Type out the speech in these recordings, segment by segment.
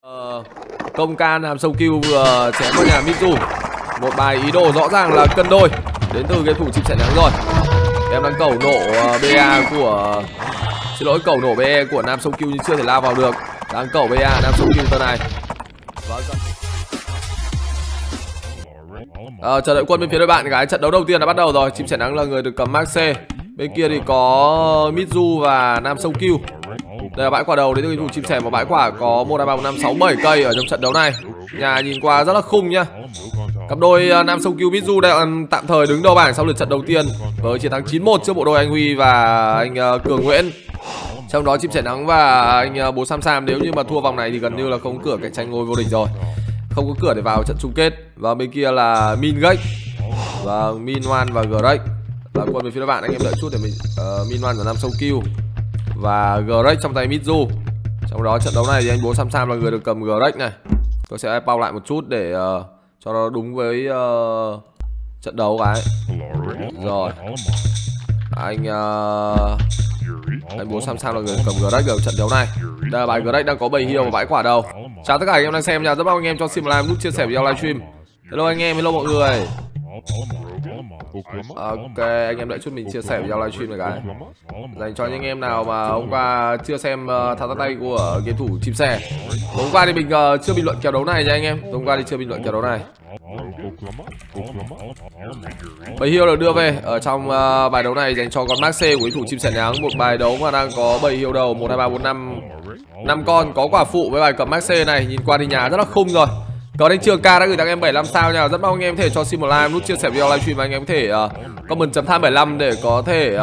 Công can Nam Sông Cừu vừa chém vào nhà Mitsu. Một bài ý đồ rõ ràng là cân đôi đến từ game thủ chim sẻ nắng rồi. Em đang cẩu nổ BA của, xin lỗi, cẩu nổ BE của Nam Sông Cừu nhưng chưa thể lao vào được. Đang cẩu BA Nam Sông Cừu tờ này. Chờ đợi quân bên phía đội bạn gái. Trận đấu đầu tiên đã bắt đầu rồi. Chim sẻ nắng là người được cầm Max C. Bên kia thì có Mitsu và Nam Sông Cừu. Đây là bãi quả đầu đến từ game thủ chim sẻ. Một bãi quả có 1, 2, 3, 4, 5, 6, 7 cây ở trong trận đấu này. Nhà nhìn qua rất là khung nhá. Cặp đôi Nam Sông Cừu Mitsu đang tạm thời đứng đầu bảng sau lượt trận đầu tiên với chiến thắng 9-1 trước bộ đôi anh Huy và anh Cường Nguyễn. Trong đó chim sẻ nắng và anh Bố Sam Sam nếu như mà thua vòng này thì gần như là không có cửa cạnh tranh ngôi vô địch rồi, không có cửa để vào trận chung kết. Và bên kia là Min Gách và Min One và Greg là quân về phía các bạn. Anh em đợi chút để mình Min One của Nam Sông Cừu và Greg trong tay Mitsu. Trong đó trận đấu này thì anh Bố Sam Sam là người được cầm Greg này. Tôi sẽ bao lại một chút để cho nó đúng với trận đấu cái. Rồi anh Bố Sam Sam là người cầm Greg ở trận đấu này. Đây là bài Greg đang có bầy hiêu và bãi quả đầu. Chào tất cả anh em đang xem nha, rất mong anh em cho Sim Live nút chia sẻ video livestream. Hello anh em, hello mọi người. Ok, anh em đợi chút mình chia sẻ video livestream này cái. Dành cho những anh em nào mà hôm qua chưa xem thao tác tay của game thủ chim sẻ. Hôm qua thì mình chưa bình luận kèo đấu này nha anh em. Hôm qua thì chưa bình luận kèo đấu này. Bầy hiêu được đưa về ở trong bài đấu này dành cho con Max C của game thủ chim sẻ nắng. Một bài đấu mà đang có bầy hiêu đầu 1, 2, 3, 4, 5 con, có quả phụ với bài cầm Max C này. Nhìn qua thì nhà rất là khung rồi. Còn anh Trường Ca đã gửi tặng em 75 sao nha. Rất mong anh em có thể cho Sim Live nút chia sẻ video livestream và anh em có thể comment chấm than 75 để có thể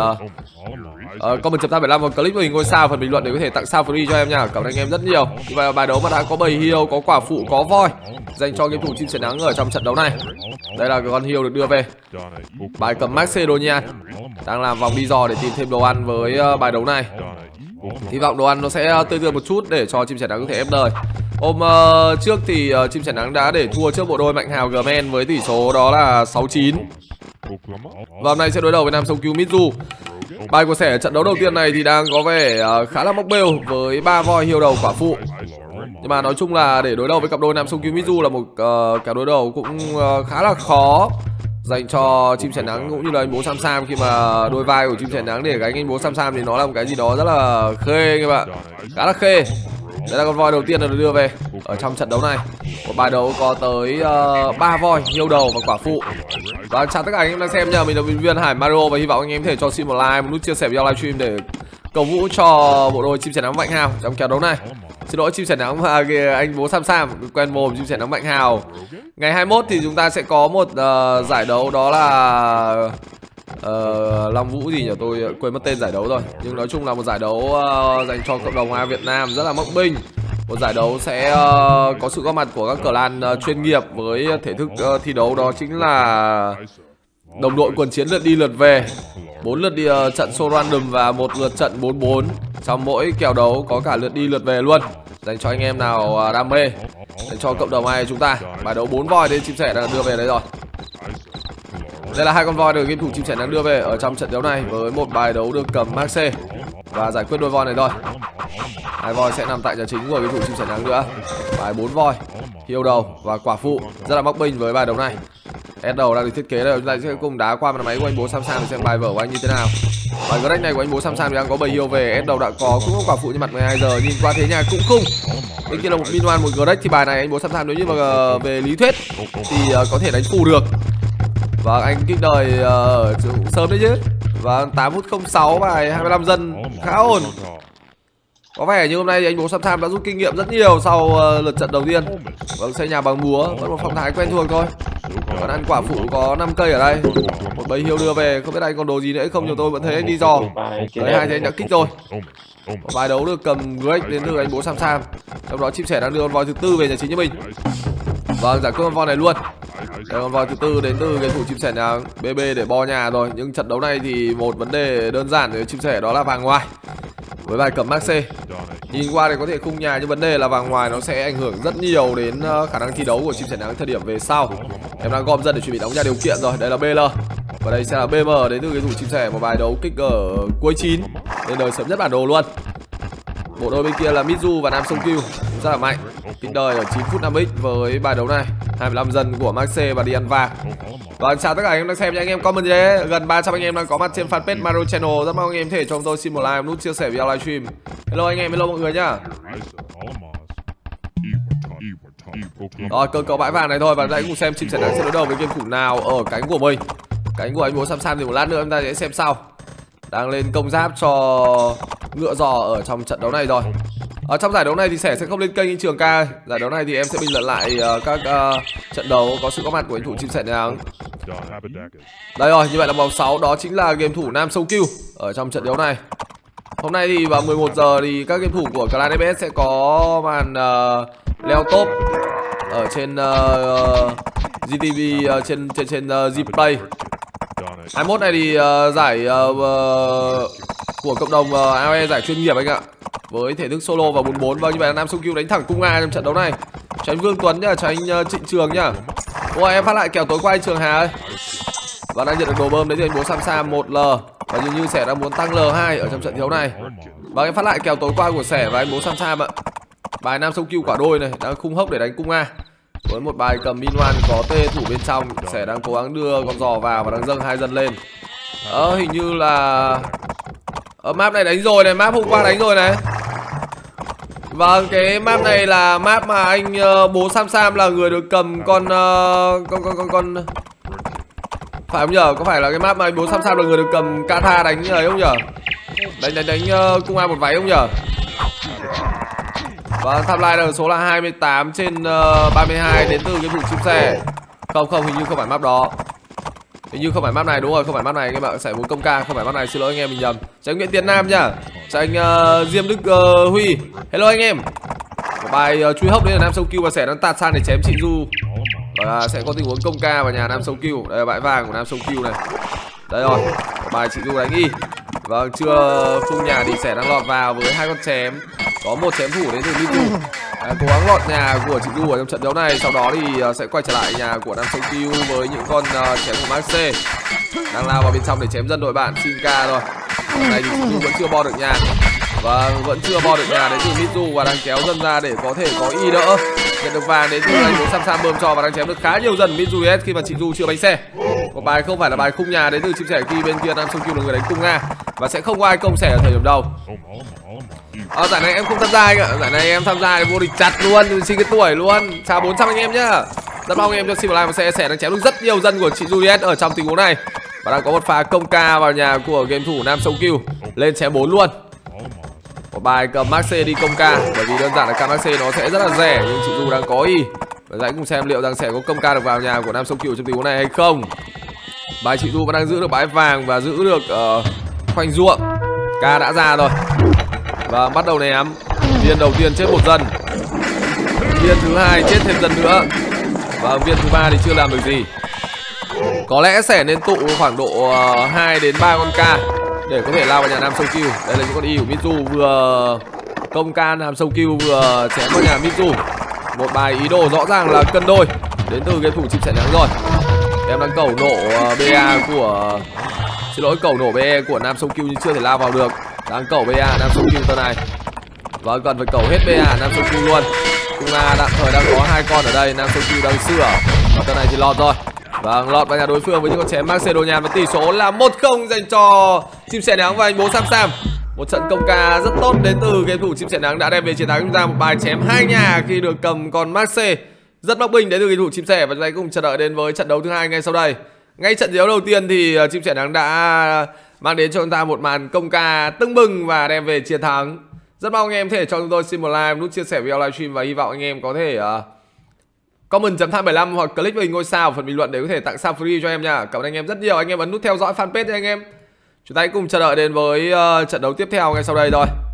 comment chấm than 75 và click vào hình ngôi sao phần bình luận để có thể tặng sao free cho em nha. Cảm ơn anh em rất nhiều. Và bài đấu mà đã có bầy hiêu, có quả phụ, có voi dành cho game thủ chim sẻ nắng ở trong trận đấu này. Đây là con hiêu được đưa về. Bài cầm Max C Đô Nhan đang làm vòng đi dò để tìm thêm đồ ăn với bài đấu này. Hy vọng đồ ăn nó sẽ tươi tươi một chút để cho chim sẻ nắng có thể ép đời. Hôm trước thì chim sẻ nắng đã để thua trước bộ đôi Mạnh Hào Gmen với tỷ số đó là 6-9. Và hôm nay sẽ đối đầu với Nam Sông Cừu Mitsu. Bài của sẻ trận đấu đầu tiên này thì đang có vẻ khá là móc bêu với 3 voi hiêu đầu quả phụ. Nhưng mà nói chung là để đối đầu với cặp đôi Nam Sông Cừu Mitsu là một cặp đối đầu cũng khá là khó dành cho chim sẻ nắng cũng như là anh Bố Sam Sam, khi mà đôi vai của chim sẻ nắng để gánh anh Bố Sam Sam thì nó là một cái gì đó rất là khê các bạn, khá là khê. Đây là con voi đầu tiên được đưa về ở trong trận đấu này. Một bài đấu có tới 3 voi hiêu đầu và quả phụ. Và chào tất cả anh em đang xem nha, mình là viên Hải Mario và hy vọng anh em có thể cho Sim một like, một nút chia sẻ video livestream để cầu vũ cho bộ đôi chim sẻ nắng Mạnh Hào trong kèo đấu này. Xin lỗi chim sẻ nắng và anh Bố Sam Sam, quen mồm chim sẻ nắng Mạnh Hào. Ngày 21 thì chúng ta sẽ có một giải đấu đó là Long Vũ gì nhỉ, tôi quên mất tên giải đấu rồi. Nhưng nói chung là một giải đấu dành cho cộng đồng A Việt Nam rất là mộng binh. Một giải đấu sẽ có sự góp mặt của các clan chuyên nghiệp với thể thức thi đấu đó chính là đồng đội quần chiến lượt đi lượt về, 4 lượt đi trận solo random và 1 lượt trận 4-4. Trong mỗi kèo đấu có cả lượt đi lượt về luôn, dành cho anh em nào đam mê, dành cho cộng đồng ai chúng ta. Bài đấu 4 voi đến chim sẻ đang đưa về đấy rồi. Đây là 2 con voi được game thủ chim sẻ đang đưa về ở trong trận đấu này với một bài đấu được cầm Max C và giải quyết đôi voi này thôi. 2 voi sẽ nằm tại nhà chính của game thủ chim sẻ nắng nữa. Bài 4 voi hiêu đầu và quả phụ rất là móc binh với bài đấu này. S đầu đang được thiết kế đây, chúng ta sẽ cùng đá qua màn máy của anh Bố Sam Sam để xem bài vở của anh như thế nào. Bài Greg này của anh Bố Sam Sam thì đang có bầy hiêu về, S đầu đã có cũng có quả phụ như mặt 12 giờ, nhìn qua thế nhà cũng khung. Bên kia là một Min One, một Greg thì bài này anh Bố Sam Sam nếu như mà về lý thuyết thì có thể đánh phù được. Và anh kích đời sớm đấy chứ. Và 8 phút 06 bài 25 dân khá ổn. Có vẻ như hôm nay thì anh Bố Sam Sam đã rút kinh nghiệm rất nhiều sau lượt trận đầu tiên. Vâng, xây nhà bằng búa vẫn một phong thái quen thuộc thôi. Còn ăn quả phụ có 5 cây ở đây. Một bầy hiêu đưa về, không biết anh còn đồ gì nữa không, nhưng tôi vẫn thấy anh đi dò. Đấy, hai thì anh đã kích rồi. Một bài đấu được cầm Greg đến từ anh Bố Sam Sam. Trong đó chim sẻ đang đưa con voi thứ tư về nhà chính cho mình. Vâng, giải quyết con voi này luôn. Đây, con voi thứ tư đến từ game thủ chim sẻ nắng BB để bo nhà rồi. Nhưng trận đấu này thì một vấn đề đơn giản với chim sẻ đó là vàng ngoài với bài cầm Max C. Nhìn qua thì có thể khung nhà, nhưng vấn đề là vàng ngoài nó sẽ ảnh hưởng rất nhiều đến khả năng thi đấu của chim sẻ nắng thời điểm về sau. Em đang gom dân để chuẩn bị đóng nhà điều kiện rồi. Đây là BL và đây sẽ là BM đến từ game thủ chim sẻ, một bài đấu kích ở cuối 9 lên đời sớm nhất bản đồ luôn. Bộ đôi bên kia là Mitsu và Nam Sông Cừu rất là mạnh. Tính đời ở 9 phút 5x với bài đấu này. 25 dân của Maxe và đi ăn vàng. Và chào tất cả anh em đang xem nha. Anh em comment gì đấy. Gần 300 anh em đang có mặt trên fanpage Mario Channel. Rất mong anh em thể cho chúng tôi xin một like, nút chia sẻ video livestream. Hello anh em, hello mọi người nhá. Rồi cơ cấu bãi vàng này thôi. Và hãy cùng xem chim sẻ nắng sẽ đối đầu với game thủ nào ở cánh của mình. Cánh của anh bố Sam thì một lát nữa chúng ta sẽ xem sau. Đang lên công giáp cho ngựa giò ở trong trận đấu này rồi. Ở trong giải đấu này thì sẽ không lên kênh như Trường Ca. Giải đấu này thì em sẽ bình luận lại các trận đấu có sự có mặt của anh thủ chim sẻ nắng. Đây rồi, như vậy là vòng 6 đó chính là game thủ Nam Sâu Kill ở trong trận đấu này. Hôm nay thì vào 11 giờ thì các game thủ của Clan FS sẽ có màn leo top ở trên GTV trên Gplay. 21 này thì giải của cộng đồng AOE giải chuyên nghiệp anh ạ. Với thể thức solo và 44. Và như vậy là Nam Sâu Kill đánh thẳng cung A trong trận đấu này. Tránh Vương Tuấn nhá, tránh Trịnh Trường nhá. Ôi em phát lại kèo tối qua anh Trường Hà ơi. Và đang nhận được đồ bơm đến từ anh bố Sam 1L. Và dường như Sẻ đang muốn tăng L2 ở trong trận đấu này. Và em phát lại kèo tối qua của Sẻ và anh bố Sam ạ. Bài Nam Sâu Kill quả đôi này đang khung hốc để đánh cung A. Với một bài cầm Minwan có tê thủ bên trong. Sẻ đang cố gắng đưa con giò vào và đang dâng 2 dân lên. Hình như là map này đánh rồi này, map hôm qua đánh rồi này. Vâng, cái map này là map mà anh bố Sam là người được cầm con phải không nhở? Có phải là cái map mà anh bố Sam là người được cầm Kata đánh ấy không nhở? Đánh cung A một váy không nhở? Và tham lai là số là 28 trên 32 đến từ cái vụ chim sẻ. Không, hình như không phải map đó. Hình như không phải map này, đúng rồi, không phải map này anh em ạ, sẽ muốn công ca, không phải map này, xin lỗi anh em mình nhầm. Chào anh Nguyễn Tiến Nam nhá. Chào anh Diêm Đức Huy. Hello anh em. Một bài chui hốc đấy là Nam Sâu Kill và Sẻ đang tạt sang để chém chị Du. Và sẽ có tình huống công ca vào nhà Nam Sâu Kill. Đây là bãi vàng của Nam Sâu Kill này. Đây rồi, bài chị Du đánh y. Vâng, chưa khung nhà thì Sẻ đang lọt vào với 2 con chém. Có một chém thủ đến từ Mizu. Cố gắng lọt nhà của chị Du ở trong trận đấu này. Sau đó thì sẽ quay trở lại nhà của Nam Sâu Kill với những con chém của Maxe. Đang lao vào bên trong để chém dân đội bạn Shinka rồi. Hôm nay thì chị Du vẫn chưa bo được nhà. Và vẫn chưa bo được nhà đến từ Mizu và đang kéo dân ra để có thể có y đỡ. Nhận được vàng đến từ anh bố Sam bơm cho và đang chém được khá nhiều dân Mizu khi mà chị Du chưa bánh xe. Một bài không phải là bài khung nhà đến từ chim sẻ khi bên kia Nam Sâu Kill là người đánh cung Nga. Và sẽ không có ai công sẻ ở thời điểm đầu. Giải này em không tham gia anh ạ. Giải này em tham gia thì vô địch chặt luôn, xin cái tuổi luôn. Chào 400 anh em nhá. Rất mong anh em cho xin một like và share. Sẻ đang chém được rất nhiều dân của chị Juliet ở trong tình huống này. Và đang có một pha công ca vào nhà của game thủ Nam Sâu Kill. Lên chém 4 luôn. Một bài cầm Maxe đi công ca. Bởi vì đơn giản là ca Maxe nó sẽ rất là rẻ. Nhưng chị Du đang có y. Và hãy cùng xem liệu rằng sẽ có công ca được vào nhà của Nam Sâu Kill trong tình huống này hay không. Bài chị Du vẫn đang giữ được bãi vàng và giữ được khoanh ruộng. Ca đã ra rồi. Và bắt đầu ném. Viên đầu tiên chết một dân. Viên thứ hai chết thêm dân nữa. Và viên thứ ba thì chưa làm được gì. Có lẽ sẽ nên tụ khoảng độ 2 đến 3 con ca để có thể lao vào nhà Nam Sâu Kill. Đây là những con y của Mizu vừa công ca Nam Sâu Kill vừa chém vào nhà Mizu. Một bài ý đồ rõ ràng là cân đôi đến từ game thủ chim sẻ nắng rồi. Em đang cẩu nổ BA của xin lỗi cẩu nổ BE của Nam Sâu Kill nhưng chưa thể lao vào được. Đang cẩu BA Nam Sâu Kill tờ này. Và cần phải cẩu hết BA Nam Sâu Kill luôn. Cung A tạm thời đang có 2 con ở đây. Nam Sâu Kill đang sửa. Và tờ này thì lọt rồi. Và lọt vào nhà đối phương với những con chém Maxe đồ nhàn và tỷ số là 1-0 dành cho chim sẻ nắng và anh bố Sam. Một trận công ca rất tốt đến từ game thủ chim sẻ nắng đã đem về chiến thắng chúng ta một bài chém 2 nhà khi được cầm con Maxe. Rất bóc bình đến từ game thủ chim sẻ và chúng ta cùng chờ đợi đến với trận đấu thứ hai ngay sau đây. Ngay trận đấu đầu tiên thì chim sẻ nắng đã mang đến cho chúng ta một màn công ca tưng bừng và đem về chiến thắng. Rất mong anh em thể cho chúng tôi xin một like, nút chia sẻ video livestream và hy vọng anh em có thể comment chấm than 75 hoặc click vào hình ngôi sao phần bình luận để có thể tặng sao free cho em nha. Cảm ơn anh em rất nhiều. Anh em ấn nút theo dõi fanpage nha anh em. Chúng ta hãy cùng chờ đợi đến với trận đấu tiếp theo ngay sau đây thôi.